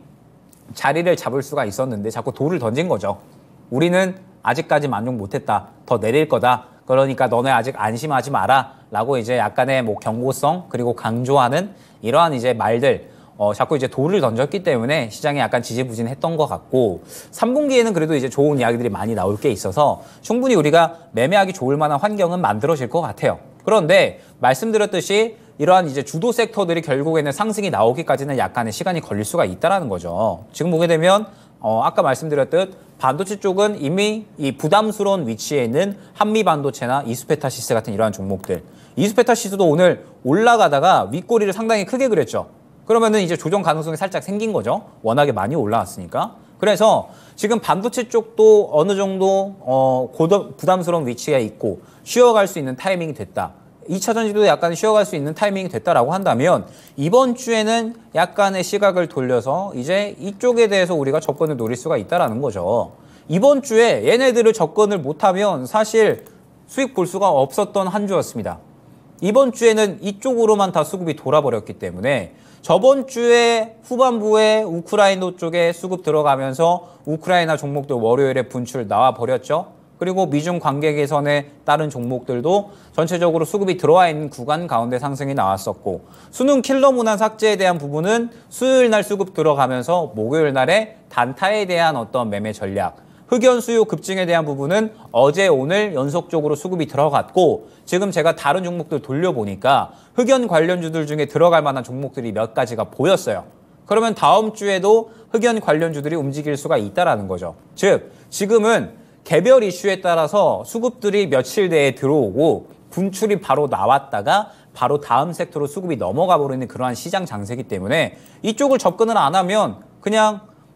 자리를 잡을 수가 있었는데 자꾸 돌을 던진 거죠. 우리는 아직까지 만족 못했다. 더 내릴 거다. 그러니까 너네 아직 안심하지 마라 라고 이제 약간의 뭐 경고성 그리고 강조하는 이러한 이제 말들 어, 자꾸 이제 돌을 던졌기 때문에 시장이 약간 지지부진했던 것 같고 삼 분기에는 그래도 이제 좋은 이야기들이 많이 나올 게 있어서 충분히 우리가 매매하기 좋을 만한 환경은 만들어질 것 같아요. 그런데 말씀드렸듯이 이러한 이제 주도 섹터들이 결국에는 상승이 나오기까지는 약간의 시간이 걸릴 수가 있다는 거죠. 지금 보게 되면 어, 아까 말씀드렸듯 반도체 쪽은 이미 이 부담스러운 위치에 있는 한미반도체나 이스페타시스 같은 이러한 종목들. 이스페타시스도 오늘 올라가다가 윗꼬리를 상당히 크게 그렸죠. 그러면은 이제 조정 가능성이 살짝 생긴 거죠. 워낙에 많이 올라왔으니까. 그래서 지금 반도체 쪽도 어느 정도 어, 고도, 부담스러운 위치에 있고 쉬어갈 수 있는 타이밍이 됐다. 이 차 전지도 약간 쉬어갈 수 있는 타이밍이 됐다라고 한다면 이번 주에는 약간의 시각을 돌려서 이제 이쪽에 대해서 우리가 접근을 노릴 수가 있다라는 거죠. 이번 주에 얘네들을 접근을 못하면 사실 수익 볼 수가 없었던 한 주였습니다. 이번 주에는 이쪽으로만 다 수급이 돌아버렸기 때문에 저번 주에 후반부에 우크라이나 쪽에 수급 들어가면서 우크라이나 종목들 월요일에 분출 나와버렸죠. 그리고 미중 관계 개선에 따른 종목들도 전체적으로 수급이 들어와 있는 구간 가운데 상승이 나왔었고 수능 킬러 문항 삭제에 대한 부분은 수요일 날 수급 들어가면서 목요일 날에 단타에 대한 어떤 매매 전략 흑연 수요 급증에 대한 부분은 어제 오늘 연속적으로 수급이 들어갔고 지금 제가 다른 종목들 돌려보니까 흑연 관련주들 중에 들어갈 만한 종목들이 몇 가지가 보였어요. 그러면 다음 주에도 흑연 관련주들이 움직일 수가 있다는 거죠. 즉 지금은 개별 이슈에 따라서 수급들이 며칠 내에 들어오고 분출이 바로 나왔다가 바로 다음 섹터로 수급이 넘어가 버리는 그러한 시장 장세기 때문에 이쪽을 접근을 안 하면 그냥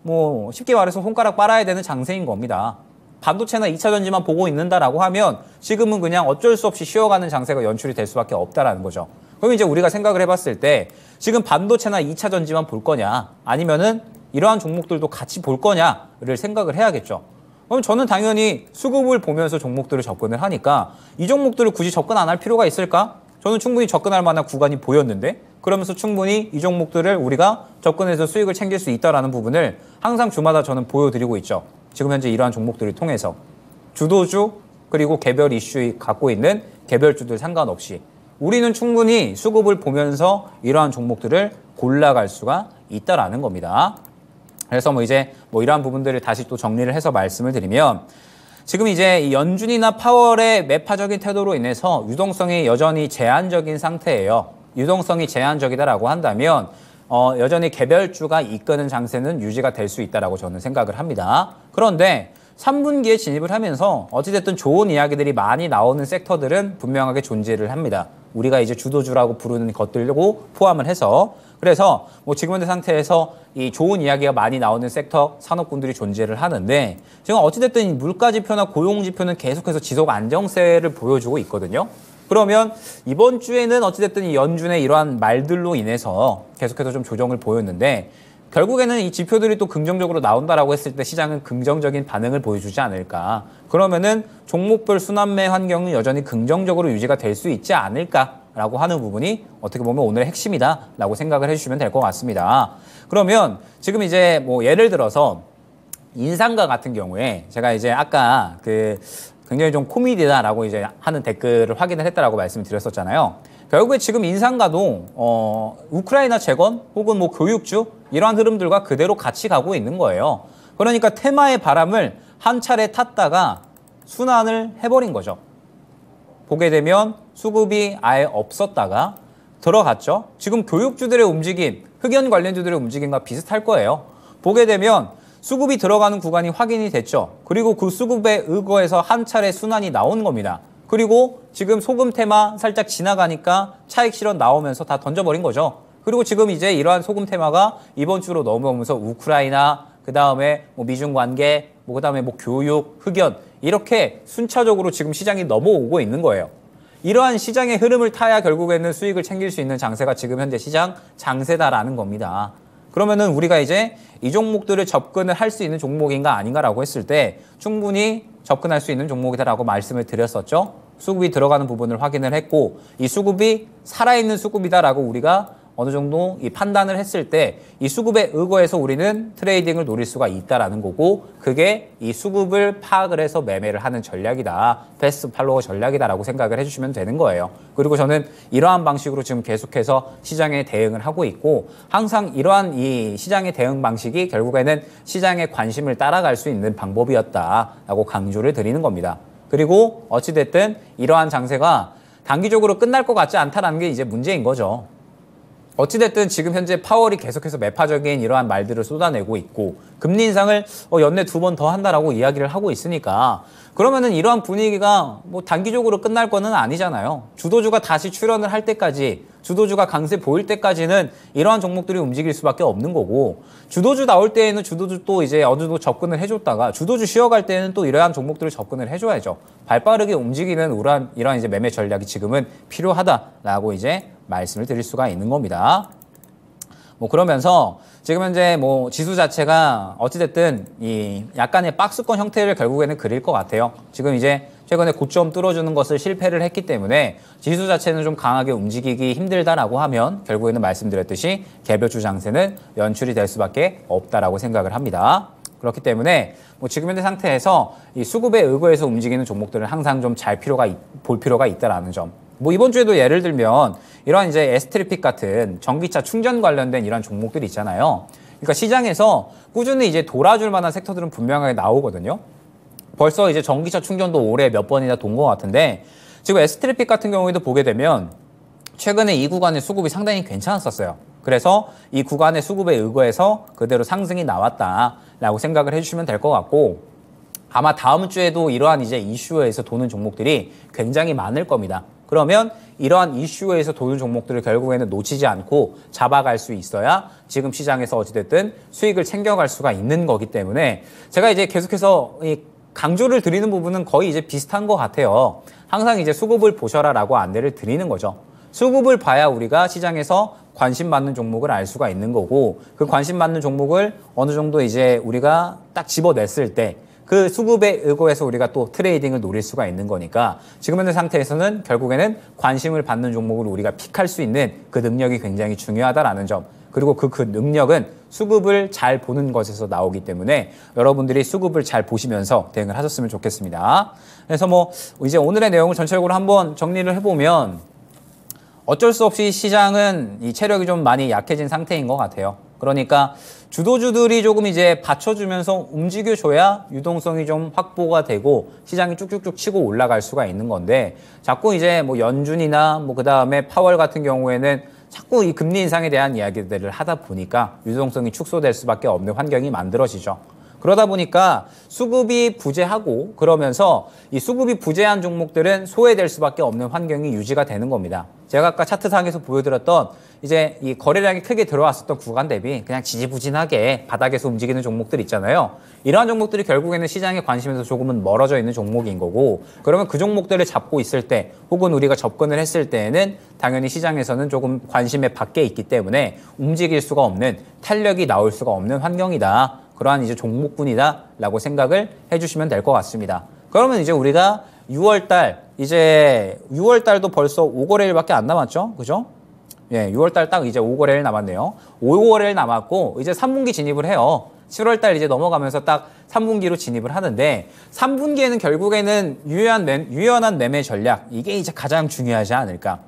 뭐 쉽게 말해서 손가락 빨아야 되는 장세인 겁니다. 반도체나 이 차 전지만 보고 있는다라고 하면 지금은 그냥 어쩔 수 없이 쉬어가는 장세가 연출이 될 수밖에 없다라는 거죠. 그럼 이제 우리가 생각을 해봤을 때 지금 반도체나 이 차 전지만 볼 거냐 아니면은 이러한 종목들도 같이 볼 거냐를 생각을 해야겠죠. 그럼 저는 당연히 수급을 보면서 종목들을 접근을 하니까 이 종목들을 굳이 접근 안 할 필요가 있을까? 저는 충분히 접근할 만한 구간이 보였는데 그러면서 충분히 이 종목들을 우리가 접근해서 수익을 챙길 수 있다는 부분을 항상 주마다 저는 보여드리고 있죠. 지금 현재 이러한 종목들을 통해서 주도주 그리고 개별 이슈 갖고 있는 개별주들 상관없이 우리는 충분히 수급을 보면서 이러한 종목들을 골라갈 수가 있다라는 겁니다. 그래서 뭐 이제 뭐 이러한 부분들을 다시 또 정리를 해서 말씀을 드리면 지금 이제 이 연준이나 파월의 매파적인 태도로 인해서 유동성이 여전히 제한적인 상태예요. 유동성이 제한적이다라고 한다면 어, 여전히 개별주가 이끄는 장세는 유지가 될 수 있다라고 저는 생각을 합니다. 그런데 삼 분기에 진입을 하면서 어찌됐든 좋은 이야기들이 많이 나오는 섹터들은 분명하게 존재를 합니다. 우리가 이제 주도주라고 부르는 것들고 포함을 해서 그래서 뭐 지금 현재 상태에서 이 좋은 이야기가 많이 나오는 섹터 산업군들이 존재를 하는데 지금 어찌됐든 이 물가지표나 고용지표는 계속해서 지속 안정세를 보여주고 있거든요. 그러면 이번 주에는 어찌됐든 이 연준의 이러한 말들로 인해서 계속해서 좀 조정을 보였는데 결국에는 이 지표들이 또 긍정적으로 나온다라고 했을 때 시장은 긍정적인 반응을 보여주지 않을까. 그러면은 종목별 순환매 환경은 여전히 긍정적으로 유지가 될 수 있지 않을까라고 하는 부분이 어떻게 보면 오늘의 핵심이다라고 생각을 해주시면 될 것 같습니다. 그러면 지금 이제 뭐 예를 들어서 인상가 같은 경우에 제가 이제 아까 그 굉장히 좀 코미디다라고 이제 하는 댓글을 확인을 했다라고 말씀을 드렸었잖아요. 결국에 지금 인상가도 어, 우크라이나 재건 혹은 뭐 교육주 이러한 흐름들과 그대로 같이 가고 있는 거예요. 그러니까 테마의 바람을 한 차례 탔다가 순환을 해버린 거죠. 보게 되면 수급이 아예 없었다가 들어갔죠. 지금 교육주들의 움직임, 흑연 관련주들의 움직임과 비슷할 거예요. 보게 되면 수급이 들어가는 구간이 확인이 됐죠. 그리고 그 수급에 의거해서 한 차례 순환이 나온 겁니다. 그리고 지금 소금 테마 살짝 지나가니까 차익 실현 나오면서 다 던져버린 거죠. 그리고 지금 이제 이러한 소금 테마가 이번 주로 넘어오면서 우크라이나, 그 다음에 뭐 미중 관계, 뭐 그 다음에 뭐 교육, 흑연 이렇게 순차적으로 지금 시장이 넘어오고 있는 거예요. 이러한 시장의 흐름을 타야 결국에는 수익을 챙길 수 있는 장세가 지금 현재 시장 장세다라는 겁니다. 그러면은 우리가 이제 이 종목들을 접근을 할 수 있는 종목인가 아닌가라고 했을 때 충분히 접근할 수 있는 종목이다라고 말씀을 드렸었죠. 수급이 들어가는 부분을 확인을 했고 이 수급이 살아있는 수급이다라고 우리가 어느 정도 이 판단을 했을 때 이 수급에 의거해서 우리는 트레이딩을 노릴 수가 있다라는 거고 그게 이 수급을 파악을 해서 매매를 하는 전략이다. 패스트 팔로워 전략이다라고 생각을 해주시면 되는 거예요. 그리고 저는 이러한 방식으로 지금 계속해서 시장에 대응을 하고 있고 항상 이러한 이 시장의 대응 방식이 결국에는 시장의 관심을 따라갈 수 있는 방법이었다라고 강조를 드리는 겁니다. 그리고 어찌됐든 이러한 장세가 단기적으로 끝날 것 같지 않다는 게 이제 문제인 거죠. 어찌됐든 지금 현재 파월이 계속해서 매파적인 이러한 말들을 쏟아내고 있고 금리 인상을 어, 연내 두 번 더 한다라고 이야기를 하고 있으니까 그러면은 이러한 분위기가 뭐 단기적으로 끝날 거는 아니잖아요. 주도주가 다시 출현을 할 때까지 주도주가 강세 보일 때까지는 이러한 종목들이 움직일 수밖에 없는 거고 주도주 나올 때에는 주도주 또 이제 어느 정도 접근을 해줬다가 주도주 쉬어갈 때는 또 이러한 종목들을 접근을 해줘야죠. 발빠르게 움직이는 이러한, 이러한 이제 매매 전략이 지금은 필요하다라고 이제 말씀을 드릴 수가 있는 겁니다. 뭐 그러면서 지금 현재 뭐 지수 자체가 어찌됐든 이 약간의 박스권 형태를 결국에는 그릴 것 같아요. 지금 이제 최근에 고점 뚫어주는 것을 실패를 했기 때문에 지수 자체는 좀 강하게 움직이기 힘들다라고 하면 결국에는 말씀드렸듯이 개별주 장세는 연출이 될 수밖에 없다라고 생각을 합니다. 그렇기 때문에 뭐 지금 현재 상태에서 이 수급에 의거해서 움직이는 종목들은 항상 좀 잘 필요가 볼 필요가 있다라는 점. 뭐 이번 주에도 예를 들면 이런 이제 에스트리픽 같은 전기차 충전 관련된 이런 종목들이 있잖아요. 그러니까 시장에서 꾸준히 이제 돌아줄 만한 섹터들은 분명하게 나오거든요. 벌써 이제 전기차 충전도 올해 몇 번이나 돈 것 같은데 지금 에스트리픽 같은 경우에도 보게 되면 최근에 이 구간의 수급이 상당히 괜찮았었어요. 그래서 이 구간의 수급에 의거해서 그대로 상승이 나왔다라고 생각을 해주시면 될 것 같고 아마 다음 주에도 이러한 이제 이슈에서 도는 종목들이 굉장히 많을 겁니다. 그러면 이러한 이슈에서 도는 종목들을 결국에는 놓치지 않고 잡아갈 수 있어야 지금 시장에서 어찌됐든 수익을 챙겨갈 수가 있는 거기 때문에 제가 이제 계속해서 이 강조를 드리는 부분은 거의 이제 비슷한 것 같아요. 항상 이제 수급을 보셔라라고 안내를 드리는 거죠. 수급을 봐야 우리가 시장에서 관심 받는 종목을 알 수가 있는 거고, 그 관심 받는 종목을 어느 정도 이제 우리가 딱 집어냈을 때 그 수급에 의거해서 우리가 또 트레이딩을 노릴 수가 있는 거니까, 지금 현재 상태에서는 결국에는 관심을 받는 종목을 우리가 픽할 수 있는 그 능력이 굉장히 중요하다라는 점, 그리고 그, 그 능력은 수급을 잘 보는 것에서 나오기 때문에 여러분들이 수급을 잘 보시면서 대응을 하셨으면 좋겠습니다. 그래서 뭐 이제 오늘의 내용을 전체적으로 한번 정리를 해보면, 어쩔 수 없이 시장은 이 체력이 좀 많이 약해진 상태인 것 같아요. 그러니까 주도주들이 조금 이제 받쳐주면서 움직여줘야 유동성이 좀 확보가 되고 시장이 쭉쭉쭉 치고 올라갈 수가 있는 건데, 자꾸 이제 뭐 연준이나 뭐 그 다음에 파월 같은 경우에는 자꾸 이 금리 인상에 대한 이야기들을 하다 보니까 유동성이 축소될 수밖에 없는 환경이 만들어지죠. 그러다 보니까 수급이 부재하고, 그러면서 이 수급이 부재한 종목들은 소외될 수밖에 없는 환경이 유지가 되는 겁니다. 제가 아까 차트상에서 보여드렸던 이제 이 거래량이 크게 들어왔었던 구간 대비 그냥 지지부진하게 바닥에서 움직이는 종목들 있잖아요. 이러한 종목들이 결국에는 시장의 관심에서 조금은 멀어져 있는 종목인 거고, 그러면 그 종목들을 잡고 있을 때 혹은 우리가 접근을 했을 때에는 당연히 시장에서는 조금 관심의 밖에 있기 때문에 움직일 수가 없는, 탄력이 나올 수가 없는 환경이다. 그러한 이제 종목군이다라고 생각을 해주시면 될 것 같습니다. 그러면 이제 우리가 유월 달, 이제 유월 달도 벌써 오 거래일밖에 안 남았죠, 그죠? 예, 유월 달 딱 이제 오 거래일 남았네요. 오 거래일 남았고 이제 삼 분기 진입을 해요. 칠월 달 이제 넘어가면서 딱 삼 분기로 진입을 하는데, 삼 분기에는 결국에는 유연한, 매, 유연한 매매 전략, 이게 이제 가장 중요하지 않을까.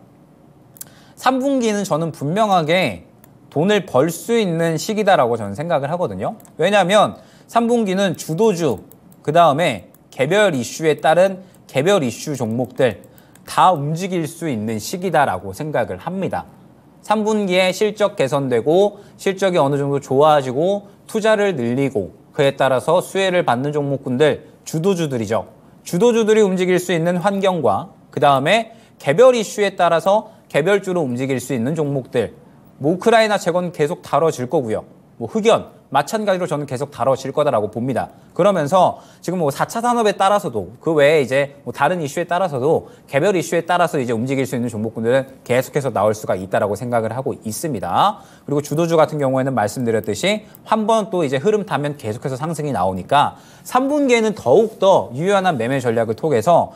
삼 분기는 저는 분명하게 돈을 벌 수 있는 시기다라고 저는 생각을 하거든요. 왜냐하면 삼 분기는 주도주, 그 다음에 개별 이슈에 따른 개별 이슈 종목들 다 움직일 수 있는 시기다라고 생각을 합니다. 삼 분기에 실적 개선되고 실적이 어느 정도 좋아지고 투자를 늘리고 그에 따라서 수혜를 받는 종목군들, 주도주들이죠. 주도주들이 움직일 수 있는 환경과 그 다음에 개별 이슈에 따라서 개별주로 움직일 수 있는 종목들, 뭐 우크라이나 재건 계속 다뤄질 거고요. 뭐 흑연 마찬가지로 저는 계속 다뤄질 거다라고 봅니다. 그러면서 지금 뭐 사 차 산업에 따라서도, 그 외에 이제 뭐 다른 이슈에 따라서도 개별 이슈에 따라서 이제 움직일 수 있는 종목군들은 계속해서 나올 수가 있다라고 생각을 하고 있습니다. 그리고 주도주 같은 경우에는 말씀드렸듯이 한 번 또 이제 흐름 타면 계속해서 상승이 나오니까 삼 분기에는 더욱더 유연한 매매 전략을 통해서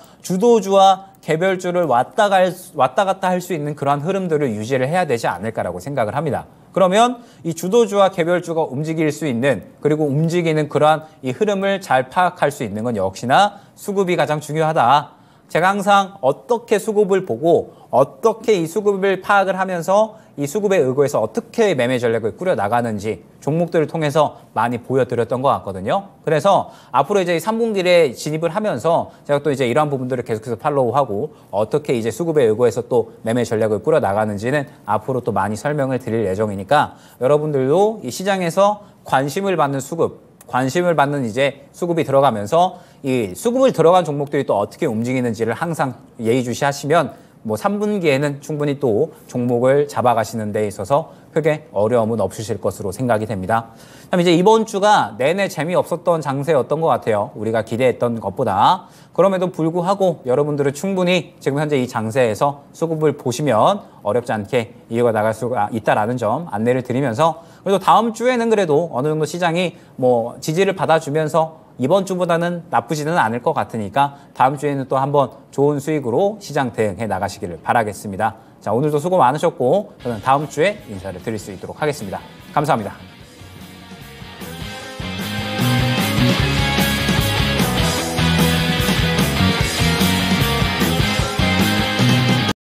주도주와 개별주를 왔다 갈, 왔다 갔다 할 수 있는 그러한 흐름들을 유지를 해야 되지 않을까라고 생각을 합니다. 그러면 이 주도주와 개별주가 움직일 수 있는, 그리고 움직이는 그러한 이 흐름을 잘 파악할 수 있는 건 역시나 수급이 가장 중요하다. 제가 항상 어떻게 수급을 보고 어떻게 이 수급을 파악을 하면서 이 수급에 의거해서 어떻게 매매 전략을 꾸려나가는지 종목들을 통해서 많이 보여드렸던 것 같거든요. 그래서 앞으로 이제 삼 분기에 진입을 하면서 제가 또 이제 이러한 부분들을 계속해서 팔로우하고 어떻게 이제 수급에 의거해서 또 매매 전략을 꾸려나가는지는 앞으로 또 많이 설명을 드릴 예정이니까, 여러분들도 이 시장에서 관심을 받는 수급, 관심을 받는 이제 수급이 들어가면서 이 수급을 들어간 종목들이 또 어떻게 움직이는지를 항상 예의주시하시면 뭐 삼 분기에는 충분히 또 종목을 잡아가시는 데 있어서 크게 어려움은 없으실 것으로 생각이 됩니다. 그럼 이제 이번 주가 내내 재미없었던 장세였던 것 같아요. 우리가 기대했던 것보다. 그럼에도 불구하고 여러분들은 충분히 지금 현재 이 장세에서 수급을 보시면 어렵지 않게 이어가 나갈 수가 있다라는 점 안내를 드리면서, 그래도 다음 주에는 그래도 어느 정도 시장이 뭐 지지를 받아주면서 이번 주보다는 나쁘지는 않을 것 같으니까 다음 주에는 또 한번 좋은 수익으로 시장 대응해 나가시기를 바라겠습니다. 자, 오늘도 수고 많으셨고 저는 다음 주에 인사를 드릴 수 있도록 하겠습니다. 감사합니다.